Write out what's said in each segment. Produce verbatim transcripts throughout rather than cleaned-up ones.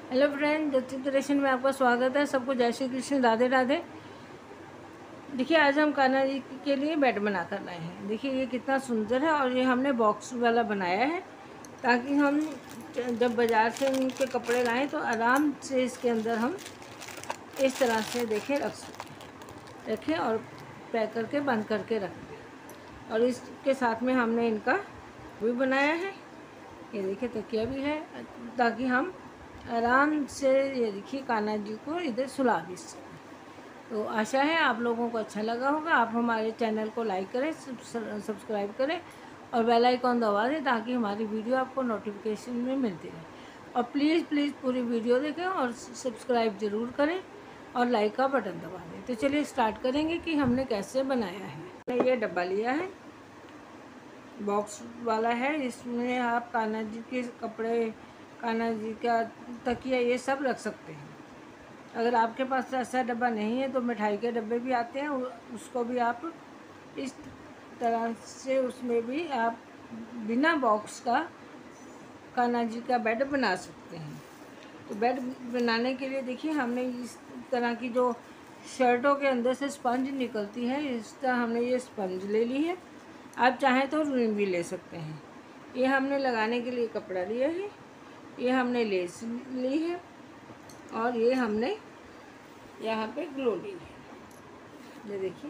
Hello friend, Jyoti creation में आपका स्वागत है। सबको जय श्री कृष्ण, राधे राधे। देखिए, आज हम कान्हा जी के लिए बेड बना कर लाए हैं। देखिए ये कितना सुंदर है और ये हमने बॉक्स वाला बनाया है ताकि हम जब बाज़ार से इनके कपड़े लाएं तो आराम से इसके अंदर हम इस तरह से देखें रख सकें रखें और पैक करके बंद करके रखें। और इसके साथ में हमने इनका भी बनाया है। ये देखिए तकिया भी है ताकि हम आराम से ये देखिए कान्हा जी को इधर सुला भी सकें। तो आशा है आप लोगों को अच्छा लगा होगा। आप हमारे चैनल को लाइक करें, सब्सक्राइब करें और बेल आइकॉन दबा दें ताकि हमारी वीडियो आपको नोटिफिकेशन में मिलती रहे। और प्लीज़ प्लीज़ पूरी वीडियो देखें और सब्सक्राइब ज़रूर करें और लाइक का बटन दबा दें। तो चलिए स्टार्ट करेंगे कि हमने कैसे बनाया है। मैंने ये डब्बा लिया है, बॉक्स वाला है। इसमें आप कान्हा जी के कपड़े, कान्हा जी का तकिया, ये सब रख सकते हैं। अगर आपके पास ऐसा डब्बा नहीं है तो मिठाई के डब्बे भी आते हैं, उसको भी आप इस तरह से उसमें भी आप बिना बॉक्स का कान्हा जी का बेड बना सकते हैं। तो बेड बनाने के लिए देखिए हमने इस तरह की जो शर्टों के अंदर से स्पंज निकलती है, इस तरह हमने ये स्पंज ले ली है। आप चाहें तो रुई भी ले सकते हैं। ये हमने लगाने के लिए कपड़ा लिया है, ये हमने लेस ली है और ये हमने यहाँ पे ग्लू ली है। ये देखिए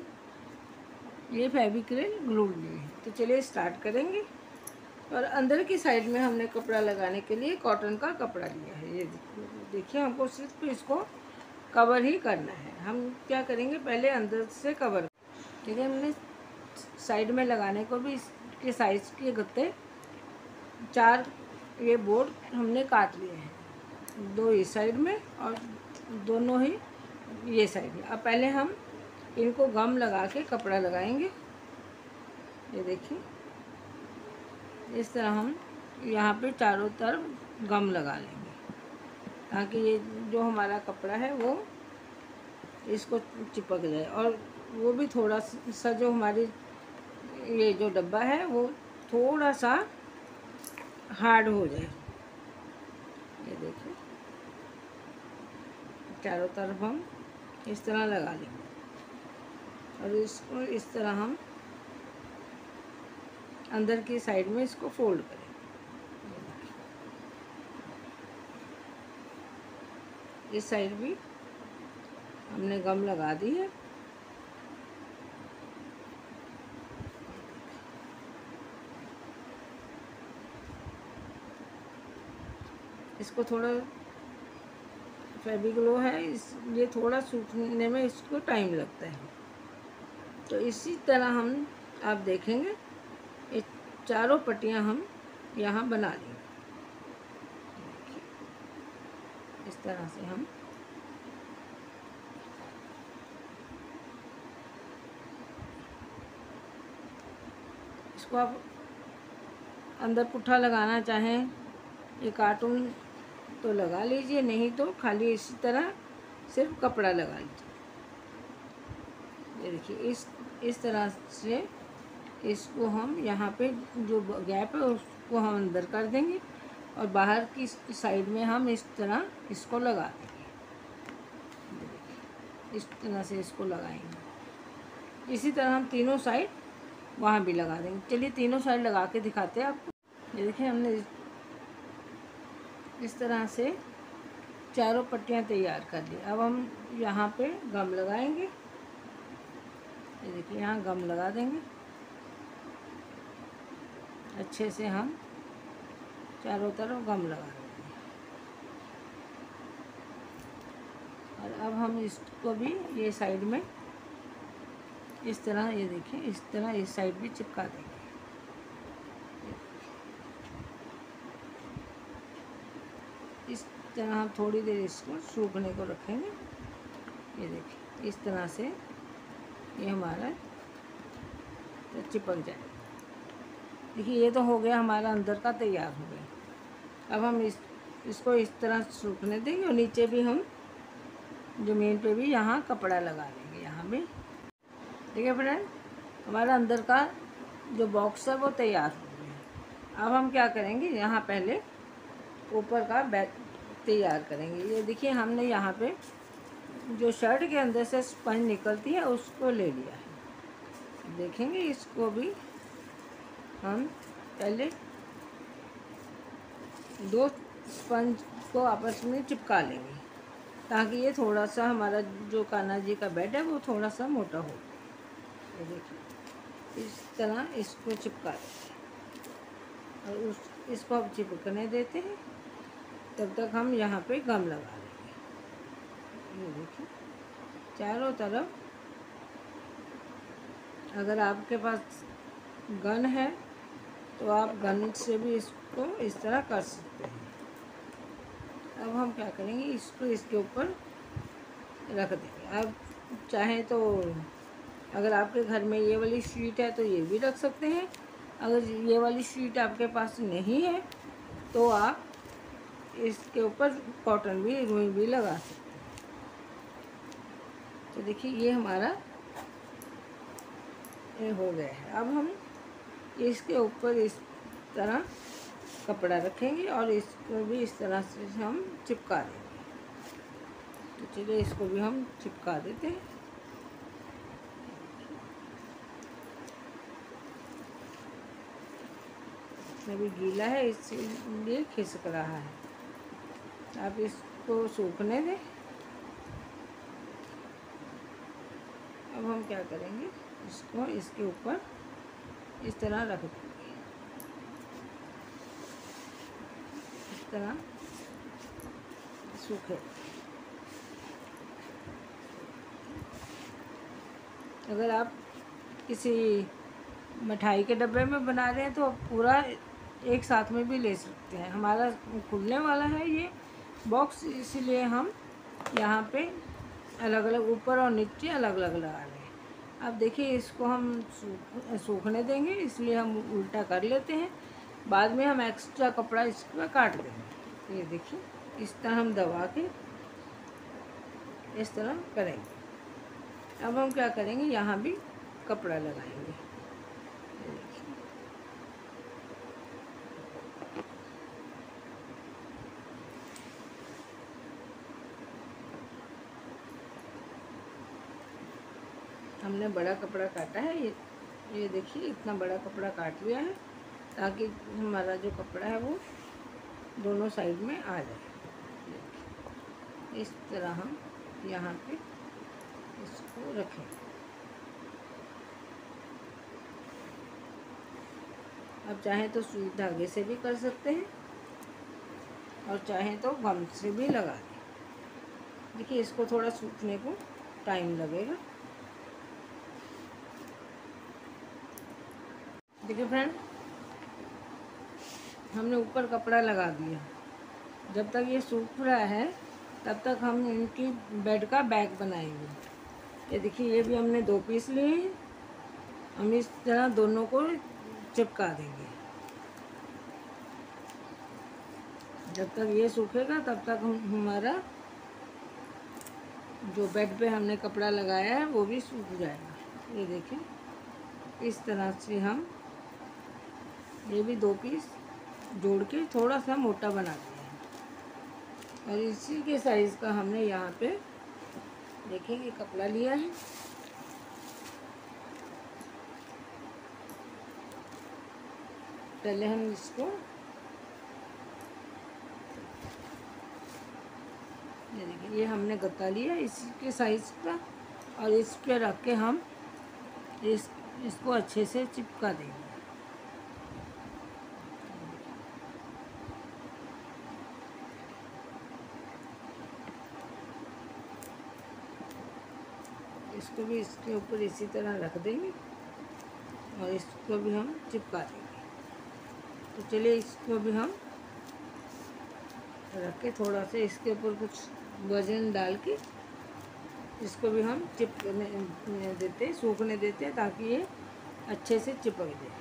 ये फेविक्रिल ग्लू ली है। तो चलिए स्टार्ट करेंगे। और अंदर की साइड में हमने कपड़ा लगाने के लिए कॉटन का कपड़ा लिया है। ये देखिए हमको सिर्फ इसको कवर ही करना है। हम क्या करेंगे, पहले अंदर से कवर, ठीक है। हमने साइड में लगाने को भी इसके साइज के गत्ते चार ये बोर्ड हमने काट लिए हैं, दो इस साइड में और दोनों ही ये साइड में। अब पहले हम इनको गम लगा के कपड़ा लगाएंगे। ये देखिए इस तरह हम यहाँ पे चारों तरफ गम लगा लेंगे ताकि ये जो हमारा कपड़ा है वो इसको चिपक जाए और वो भी थोड़ा सा जो हमारी ये जो डब्बा है वो थोड़ा सा हार्ड हो जाए। ये देखिए चारों तरफ हम इस तरह लगा लेंगे और इसको इस तरह हम अंदर की साइड में इसको फोल्ड करेंगे। इस साइड भी हमने गम लगा दी है। इसको थोड़ा फेविग्लो है, इसलिए थोड़ा सूखने में इसको टाइम लगता है। तो इसी तरह हम आप देखेंगे ये चारों पट्टियां हम यहाँ बना लेंगे। इस तरह से हम इसको आप अंदर पुट्ठा लगाना चाहें ये कार्टून तो लगा लीजिए, नहीं तो खाली इसी तरह सिर्फ कपड़ा लगा लीजिए। ये देखिए इस इस तरह से इसको हम यहाँ पे जो गैप है उसको हम अंदर कर देंगे और बाहर की साइड में हम इस तरह इसको लगा देंगे। इस तरह से इसको लगाएंगे। इसी तरह हम तीनों साइड वहाँ भी लगा देंगे। चलिए तीनों साइड लगा के दिखाते हैं आपको। ये देखिए हमने इस तरह से चारों पट्टियाँ तैयार कर ली। अब हम यहाँ पे गम लगाएंगे। ये देखिए यहाँ गम लगा देंगे अच्छे से, हम चारों तरफ गम लगा देंगे। और अब हम इसको भी ये साइड में इस तरह, ये देखिए इस तरह इस साइड भी चिपका देंगे। इस तरह हम थोड़ी देर इसको सूखने को रखेंगे। ये देखिए इस तरह से ये हमारा चिपक जाए। देखिए ये तो हो गया हमारा अंदर का तैयार हो गया। अब हम इस इसको इस तरह सूखने देंगे और नीचे भी हम ज़मीन पे भी यहाँ कपड़ा लगा देंगे। यहाँ भी ठीक है फ्रेंड, हमारा अंदर का जो बॉक्स है वो तैयार हो गया। अब हम क्या करेंगे, यहाँ पहले ऊपर का बैक तैयार करेंगे। ये देखिए हमने यहाँ पे जो शर्ट के अंदर से स्पंज निकलती है उसको ले लिया है। देखेंगे इसको भी हम पहले दो स्पंज को आपस में चिपका लेंगे ताकि ये थोड़ा सा हमारा जो कान्हा जी का बेड है वो थोड़ा सा मोटा हो। ये देखिए इस तरह इसको चिपका देते हैं और उस इसको अब चिपकने देते हैं। तब तक हम यहाँ पे गम लगा लेंगे। ये देखिए चारों तरफ, अगर आपके पास गन है तो आप गन से भी इसको इस तरह कर सकते हैं। अब हम क्या करेंगे, इसको इसके ऊपर रख देंगे। आप चाहें तो अगर आपके घर में ये वाली शीट है तो ये भी रख सकते हैं। अगर ये वाली शीट आपके पास नहीं है तो आप इसके ऊपर कॉटन भी रुई भी लगा सकते हैं। तो देखिए ये हमारा ये हो गया है। अब हम इसके ऊपर इस तरह कपड़ा रखेंगे और इसको भी इस तरह से हम चिपका देंगे। तो चलिए इसको भी हम चिपका देते हैं। इसमें भी गीला है इसलिए खिसक रहा है। आप इसको सूखने दें। अब हम क्या करेंगे, इसको इसके ऊपर इस तरह रख देंगे। इस तरह सूखे। अगर आप किसी मिठाई के डब्बे में बना रहे हैं तो आप पूरा एक साथ में भी ले सकते हैं। हमारा खुलने वाला है ये बॉक्स, इसीलिए हम यहाँ पे अलग अलग ऊपर और नीचे अलग अलग लगा रहे हैं। अब देखिए इसको हम सूख सूखने देंगे, इसलिए हम उल्टा कर लेते हैं। बाद में हम एक्स्ट्रा कपड़ा इस पर काट देंगे। ये देखिए इस तरह हम दबा के इस तरह करेंगे। अब हम क्या करेंगे, यहाँ भी कपड़ा लगाएंगे। हमने बड़ा कपड़ा काटा है। ये ये देखिए इतना बड़ा कपड़ा काट लिया है ताकि हमारा जो कपड़ा है वो दोनों साइड में आ जाए। इस तरह हम यहाँ पे इसको रखें। अब चाहें तो सुई धागे से भी कर सकते हैं और चाहें तो गम से भी लगा दें। देखिए इसको थोड़ा सूखने को टाइम लगेगा। देखिए फ्रेंड, हमने ऊपर कपड़ा लगा दिया। जब तक ये सूख रहा है तब तक हम इनकी बेड का बैग बनाएंगे। ये देखिए ये भी हमने दो पीस लिए हैं। हम इस तरह दोनों को चिपका देंगे। जब तक ये सूखेगा तब तक हम हमारा जो बेड पे हमने कपड़ा लगाया है वो भी सूख जाएगा। ये देखिए इस तरह से हम ये भी दो पीस जोड़ के थोड़ा सा मोटा बना दिया है। और इसी के साइज़ का हमने यहाँ पे देखेंगे कपड़ा लिया है। पहले हम इसको ये देखिए ये हमने गत्ता लिया इसी के साइज़ का और इस पे रख के हम इस इसको अच्छे से चिपका देंगे। इसको भी इसके ऊपर इसी तरह रख देंगे और इसको भी हम चिपका देंगे। तो चलिए इसको भी हम रख के थोड़ा सा इसके ऊपर कुछ वजन डाल के इसको भी हम चिपकने देते सूखने देते हैं ताकि ये अच्छे से चिपक जाए।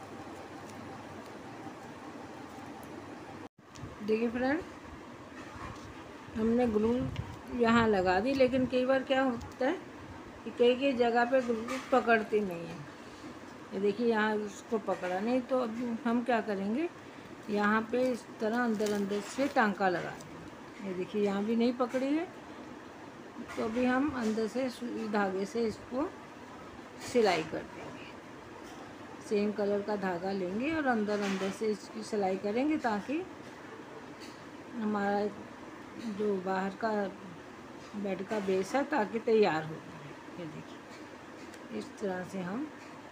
देखिए फ्रेंड, हमने ग्लू यहाँ लगा दी, लेकिन कई बार क्या होता है कि कई कई जगह पे ग्लू पकड़ती नहीं है। ये देखिए यहाँ उसको पकड़ा नहीं, तो अब हम क्या करेंगे, यहाँ पे इस तरह अंदर अंदर से टांका लगा देंगे। ये देखिए यहाँ भी नहीं पकड़ी है, तो अभी हम अंदर से सुई धागे से इसको सिलाई कर देंगे। सेम कलर का धागा लेंगे और अंदर अंदर से इसकी सिलाई करेंगे ताकि हमारा जो बाहर का बेड का बेस है ताकि तैयार हो जाए। ये देखिए इस तरह से हम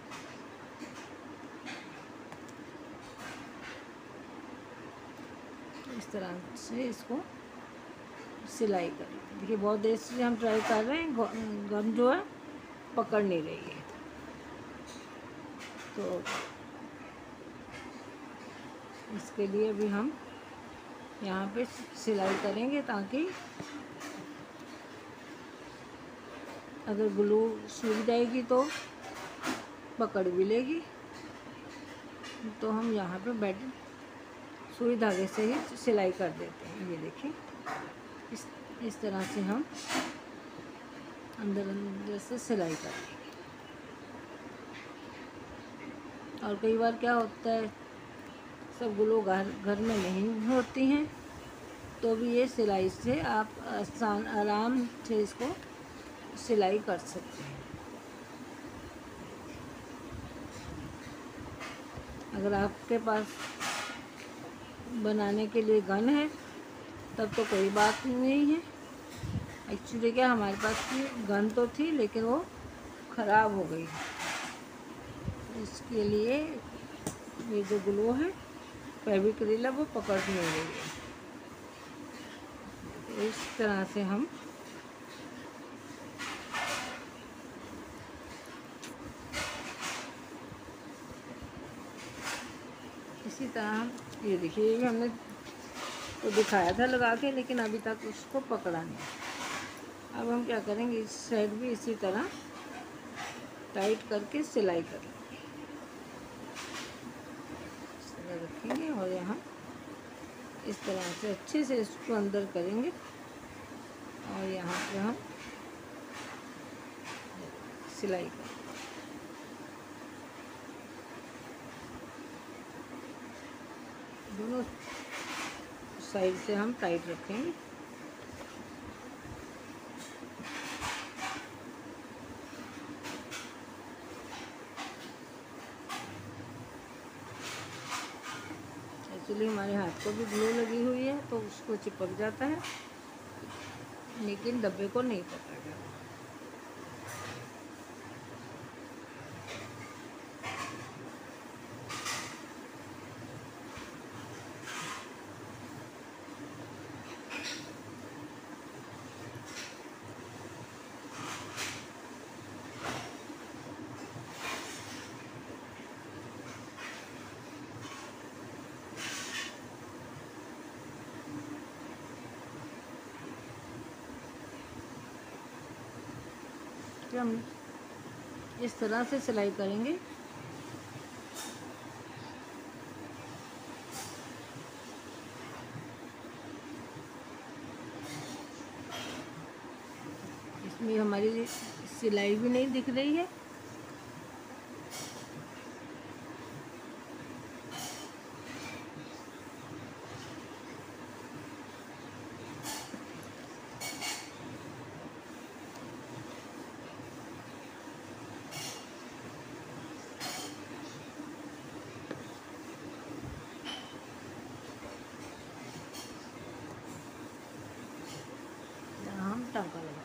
इस तरह से इसको सिलाई करें। देखिए बहुत देर से हम ट्राई कर रहे हैं, गम जो है पकड़ नहीं रही है, तो इसके लिए भी हम यहाँ पे सिलाई करेंगे ताकि अगर ग्लू सूख जाएगी तो पकड़ भी लेगी। तो हम यहाँ पे बेड सुई धागे से ही सिलाई कर देते हैं। ये देखिए इस इस तरह से हम अंदर अंदर से सिलाई करेंगे। और कई बार क्या होता है, सब ग्लू घर घर में नहीं होती हैं, तो भी ये सिलाई से आप आसान आराम से इसको सिलाई कर सकते हैं। अगर आपके पास बनाने के लिए गन है तब तो कोई बात नहीं है। एक्चुअली क्या हमारे पास की गन तो थी लेकिन वो ख़राब हो गई, इसके लिए ये जो ग्लू है फेविक्रिल है वो पकड़ नहीं रही है। तो इस तरह से हम इसी तरह ये देखिए, ये भी हमने तो दिखाया था लगा के, लेकिन अभी तक उसको पकड़ा नहीं। अब हम क्या करेंगे, इस साइड भी इसी तरह टाइट करके सिलाई कर लेंगे। इस तरह रखेंगे और यहाँ इस तरह से अच्छे से इसको अंदर करेंगे और यहाँ पे हम सिलाई करेंगे। दोनों साइड से हम टाइट रखेंगे। एक्चुअली हमारे हाथ को भी ग्लू लगी हुई है तो उसको चिपक जाता है, लेकिन डब्बे को नहीं पकड़ेगा। तो हम इस तरह से सिलाई करेंगे। इसमें हमारी सिलाई भी नहीं दिख रही है। हम टांका लगा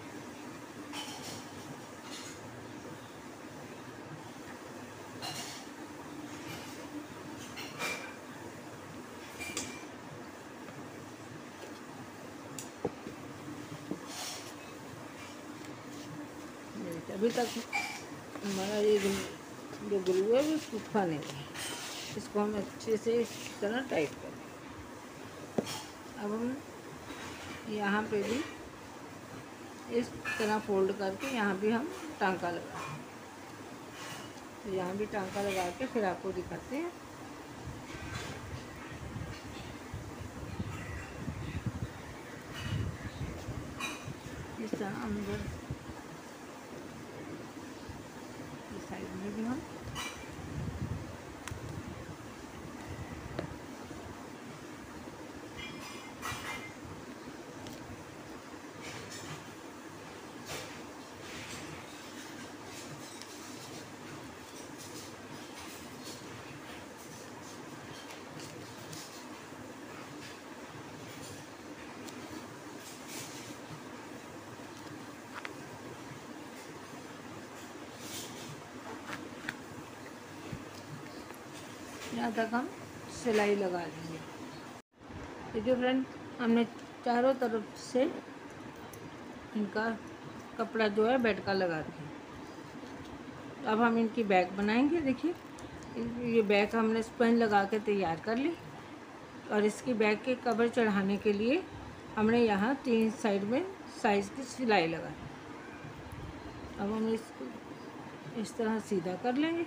अभी तक हमारा ये जो ग्लू है वो सूखा नहीं है। इसको हम अच्छे से इस तरह टाइट करें। अब हम यहाँ पे भी इस तरह फोल्ड करके यहाँ भी हम टांका लगाएं। तो यहाँ भी टांका लगा के फिर आपको दिखाते हैं। इस तरह अंदर इस साइड में भी हम यहाँ तक हम सिलाई लगा लेंगे। देखिए फ्रेंड, हमने चारों तरफ से इनका कपड़ा जो है बेड का लगा दिया। अब हम इनकी बैग बनाएंगे। देखिए ये बैग हमने स्पंज लगा के तैयार कर ली और इसकी बैग के कवर चढ़ाने के लिए हमने यहाँ तीन साइड में साइज़ की सिलाई लगाई। अब हम इसको इस तरह सीधा कर लेंगे।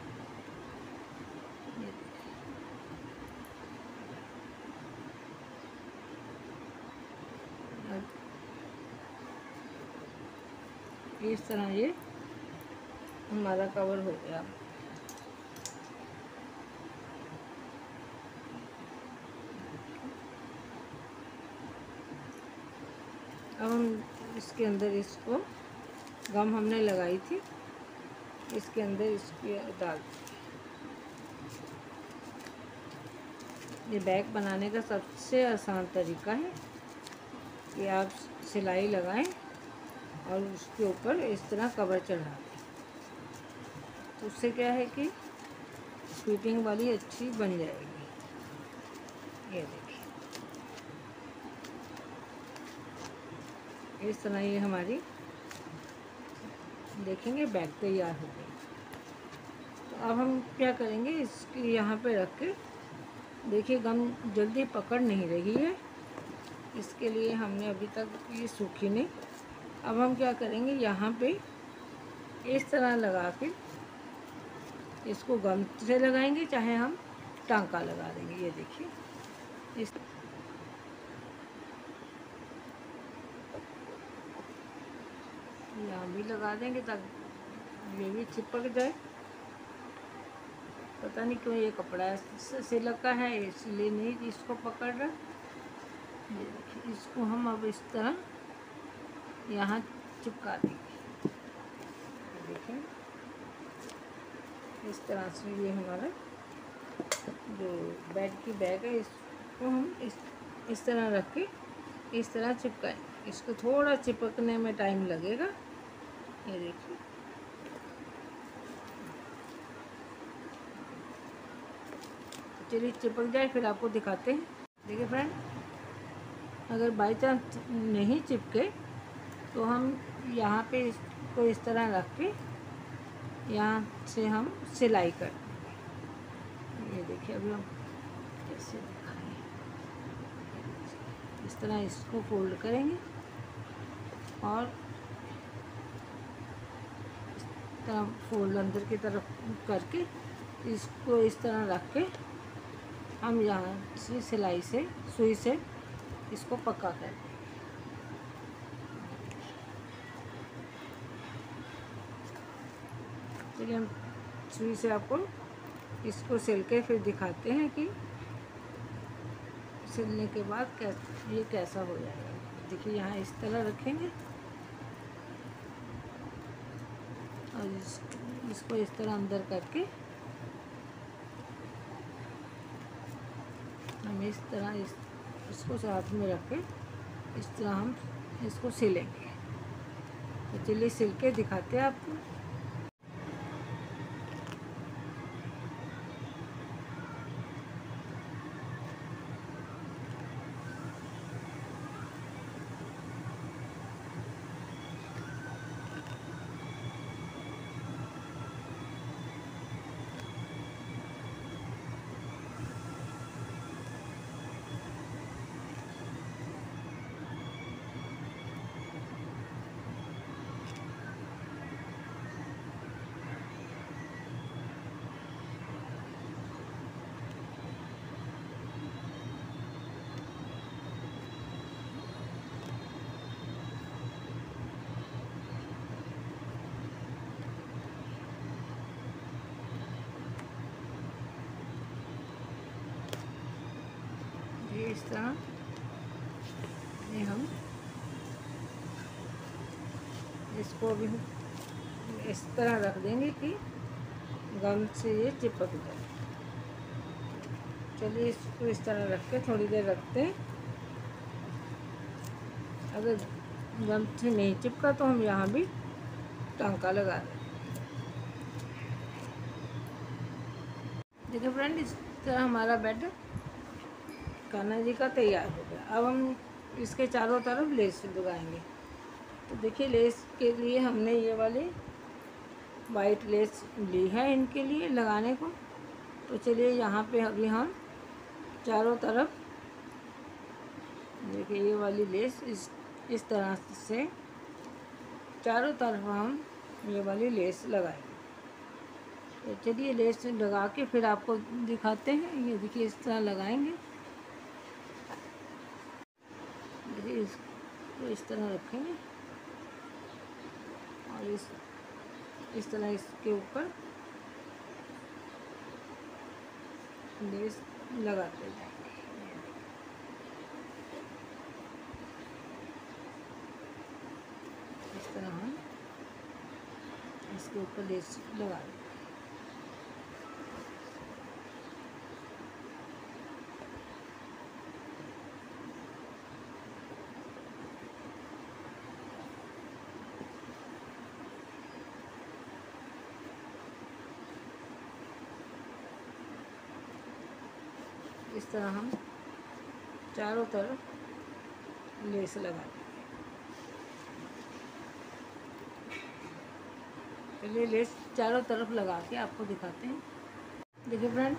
इस तरह ये हमारा कवर हो गया। अब हम इसके अंदर इसको गम हमने लगाई थी, इसके अंदर इसको डाल। ये बैग बनाने का सबसे आसान तरीका है कि आप सिलाई लगाएं और उसके ऊपर इस तरह कवर चढ़ा दें। तो उससे क्या है कि फिटिंग वाली अच्छी बन जाएगी। ये देखिए इस तरह ये हमारी देखेंगे बैग तैयार हो गई। तो अब हम क्या करेंगे, इसकी यहाँ पे रख के देखिए गम जल्दी पकड़ नहीं रही है, इसके लिए हमने अभी तक ये सूखी नहीं। अब हम क्या करेंगे, यहाँ पे इस तरह लगा के इसको गम से लगाएंगे, चाहे हम टांका लगा देंगे। ये देखिए इस यहाँ भी लगा देंगे ताकि ये भी चिपक जाए। पता नहीं क्यों ये कपड़ा सिल्क का है इसलिए नहीं इसको पकड़ रहा। ये देखिए इसको हम अब इस तरह यहाँ चिपका देंगे। देखिए इस तरह से ये हमारा जो बेड की बैग है इसको हम इस इस तरह रख के इस तरह चिपकाएं। इसको थोड़ा चिपकने में टाइम लगेगा। ये देखिए चलिए चिपक जाए फिर आपको दिखाते हैं। देखिए फ्रेंड, अगर बाई चांस नहीं चिपके तो हम यहाँ पे इसको इस तरह रख के यहाँ से हम सिलाई कर देंगे। ये देखिए अभी हम कैसे दिखाएं। इस तरह इसको फोल्ड करेंगे और इस तरह फोल्ड अंदर की तरफ करके इसको इस तरह रख के हम यहाँ से सिलाई से सुई से इसको पक्का कर देंगे। चलिए हम सुई से आपको इसको सिल के फिर दिखाते हैं कि सिलने के बाद कैसे ये कैसा हो जाएगा। देखिए यहाँ इस तरह रखेंगे और इस, इसको इस तरह अंदर करके हम इस तरह इस इसको साथ में रख के इस तरह हम इसको सिलेंगे। तो चलिए सिल के दिखाते हैं आपको। इस तरह ये हम इसको भी इस तरह रख देंगे कि गम से ये चिपक जाए। चलिए इसको इस तरह रख के थोड़ी देर रखते हैं। अगर गम से नहीं चिपका तो हम यहाँ भी टांका लगा दें। देखिए फ्रेंड, इस तरह हमारा बेड कान्हा जी का तैयार हो गया। अब हम इसके चारों तरफ लेस लगाएंगे। तो देखिए, लेस के लिए हमने ये वाली वाइट लेस ली है इनके लिए लगाने को। तो चलिए यहाँ पे अभी हम चारों तरफ देखिए ये वाली लेस इस इस तरह से चारों तरफ हम ये वाली लेस लगाएंगे। तो चलिए लेस लगा के फिर आपको दिखाते हैं। ये देखिए इस तरह लगाएंगे। देखिए इसको इस तरह रखेंगे और इस इस तरह इसके ऊपर लेस लगाते जाएंगे। इस तरह हम इसके ऊपर लेस लगा देंगे। इस तरह हम चारों तरफ लेस लगा देंगे। चलिए लेस चारों तरफ लगा के आपको दिखाते हैं। देखिए फ्रेंड,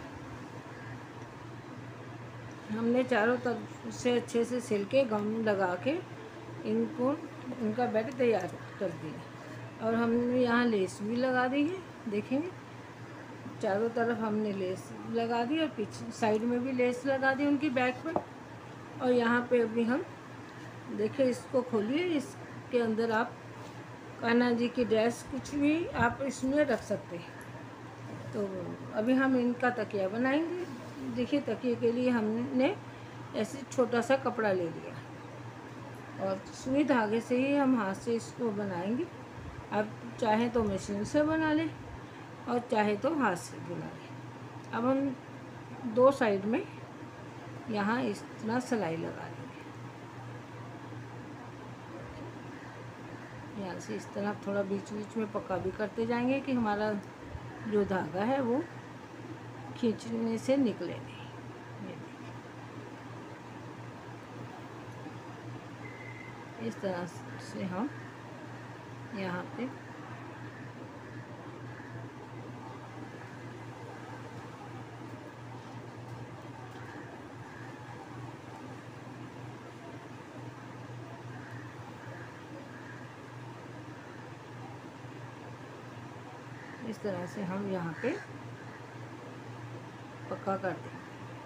हमने चारों तरफ से अच्छे से सिल के गम लगा के इनको इनका बेड तैयार कर दिया। और हमने यहाँ लेस भी लगा दी है। देखेंगे चारों तरफ हमने लेस लगा दी और पीछे साइड में भी लेस लगा दी उनकी बैक पर। और यहाँ पे अभी हम देखिए, इसको खोलिए। इसके अंदर आप कान्हा जी की ड्रेस कुछ भी आप इसमें रख सकते हैं। तो अभी हम इनका तकिया बनाएंगे। देखिए तकिए के लिए हमने ऐसे छोटा सा कपड़ा ले लिया और सुई धागे से ही हम हाथ से इसको बनाएंगे। आप चाहें तो मशीन से बना लें और चाहे तो हाथ से बना लें। अब हम दो साइड में यहाँ इस तरह सिलाई लगा लेंगे। यहाँ से इस तरह थोड़ा बीच बीच में पक्का भी करते जाएंगे कि हमारा जो धागा है वो खींचने से निकले नहीं। इस तरह से हम यहाँ पे इस तरह से हम यहाँ पे पक्का कर देंगे।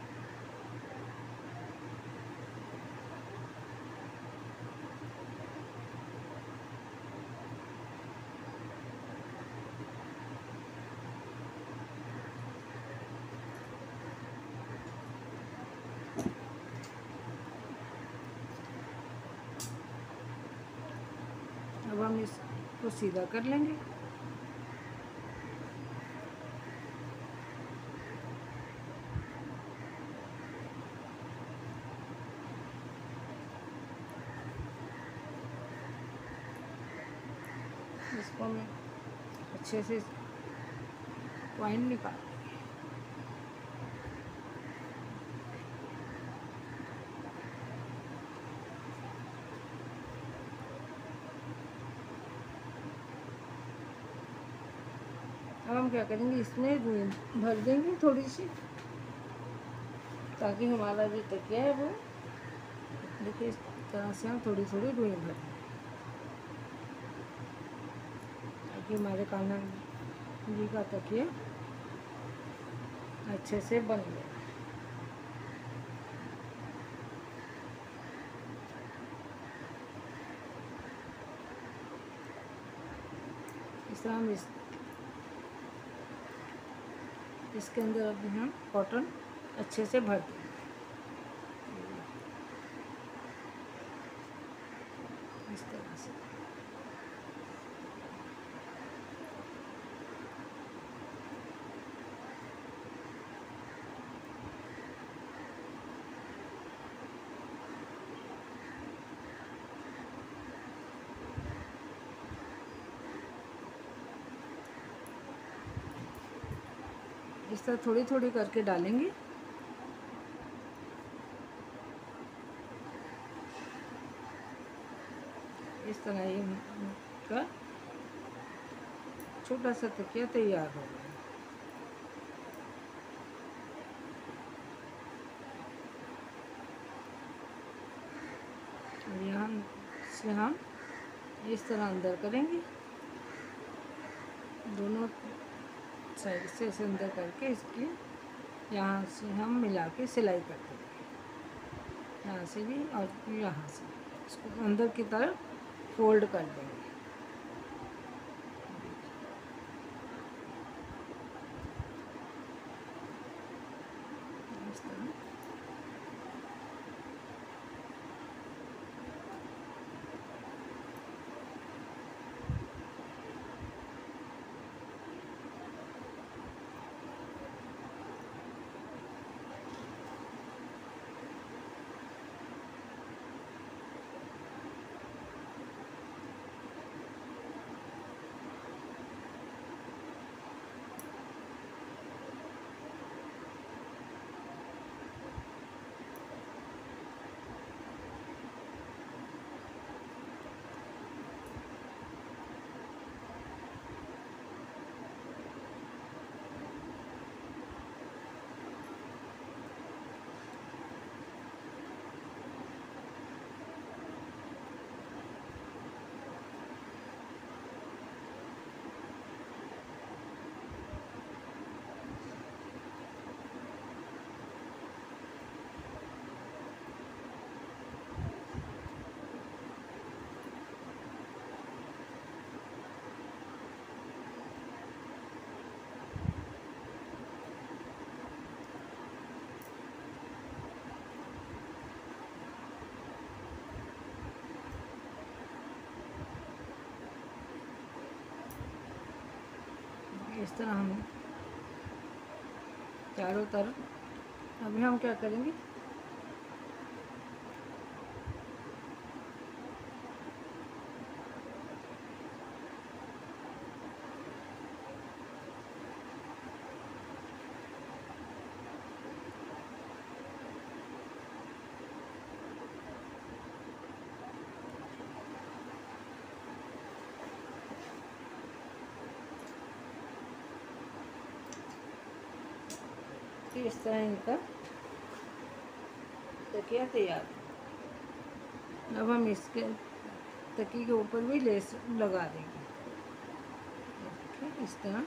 अब हम इसको सीधा कर लेंगे। इसको हम अच्छे से पॉइंट निकाल देंगे। अब हम क्या करेंगे, इसमें रुई भर देंगे थोड़ी सी, ताकि हमारा जो तकिया है वो देखिए इस तरह से हम थोड़ी थोड़ी रुई भर देंगे, ताकि हमारे कान्हा जी का तकिया अच्छे से बन जाए। इस तरह हम इस इसके अंदर अभी हम कॉटन अच्छे से भर देंगे। इस तरह से इस तरह थोड़ी थोड़ी करके डालेंगे। इस तरह ये का छोटा सा तकिया तैयार हो गया। और यहाँ से हम इस तरह अंदर करेंगे, दोनों साइड से ऐसे अंदर करके इसके यहाँ से हम मिला के सिलाई कर देंगे, यहाँ से भी और यहाँ से इसको अंदर की तरफ फोल्ड कर देंगे। इस तरह इस तरह हम चारों तरफ। अभी हम क्या करेंगे, इस तरह इनका तकिया तैयार। अब हम इसके तकिए के ऊपर भी लेस लगा देंगे, इस तरह।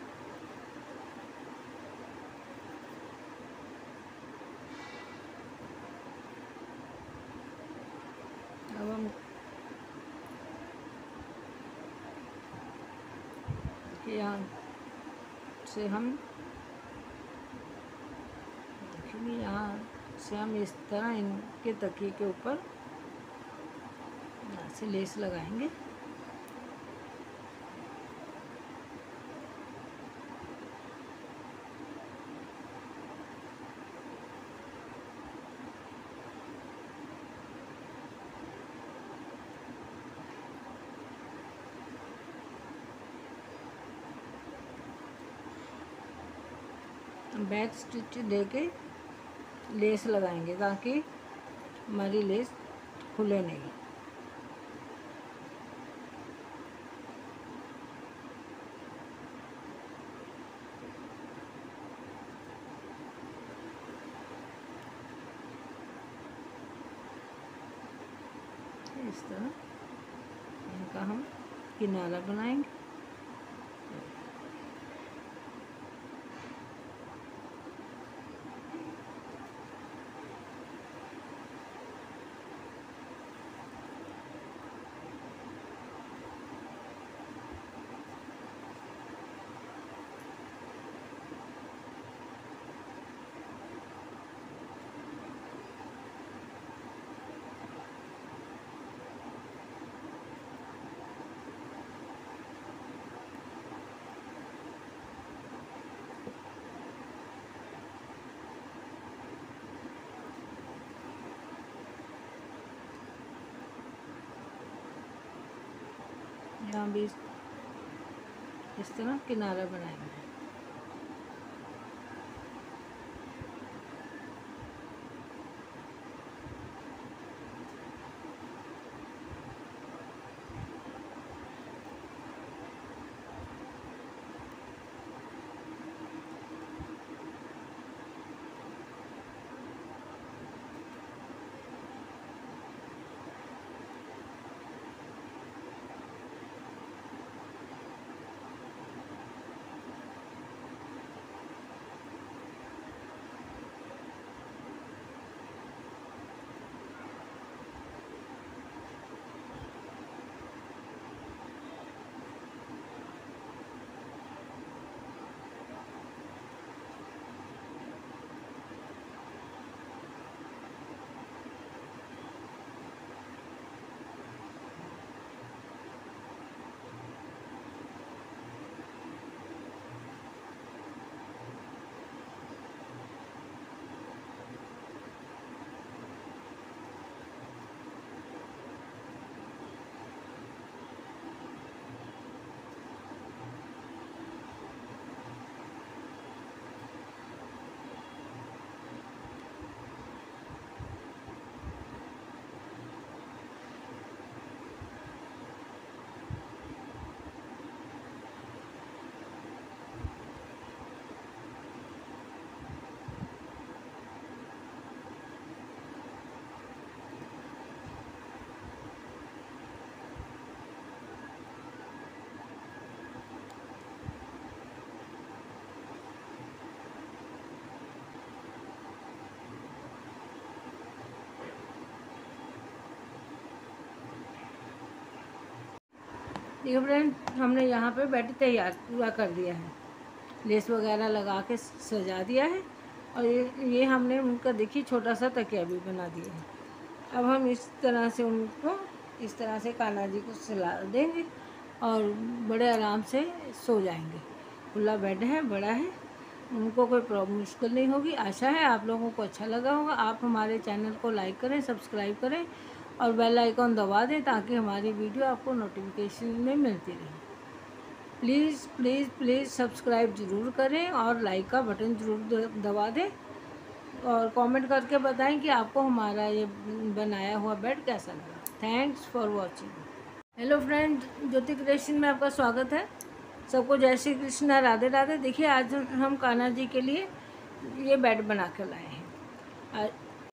अब हम यहाँ से हम यहाँ से हम इस तरह इनके तकिए के ऊपर यहाँ से लेस लगाएंगे। बैक स्टिच देके लेस लगाएंगे ताकि हमारी लेस खुले नहीं। इस तरह इनका हम किनारा बनाएंगे। यहाँ भी इस तरह किनारा बनाएंगे। देखिए फ्रेंड, हमने यहाँ पे बेड तैयार पूरा कर दिया है, लेस वगैरह लगा के सजा दिया है। और ये ये हमने उनका देखिए छोटा सा तकिया भी बना दिया है। अब हम इस तरह से उनको इस तरह से कान्हा जी को सुला देंगे और बड़े आराम से सो जाएंगे। खुला बेड है, बड़ा है, उनको कोई प्रॉब्लम मुश्किल नहीं होगी। आशा है आप लोगों को अच्छा लगा होगा। आप हमारे चैनल को लाइक करें, सब्सक्राइब करें और बेल आइकॉन दबा दें ताकि हमारी वीडियो आपको नोटिफिकेशन में मिलती रहे। प्लीज़ प्लीज़ प्लीज़ सब्सक्राइब ज़रूर करें और लाइक का बटन ज़रूर दबा दें और कमेंट करके बताएं कि आपको हमारा ये बनाया हुआ बेड कैसा लगा। Thanks for watching. Hello friend, Jyoti creation में आपका स्वागत है। सबको जय श्री कृष्ण, राधे राधे। देखिए आज हम कान्हा जी के लिए ये बेड बना कर लाए हैं।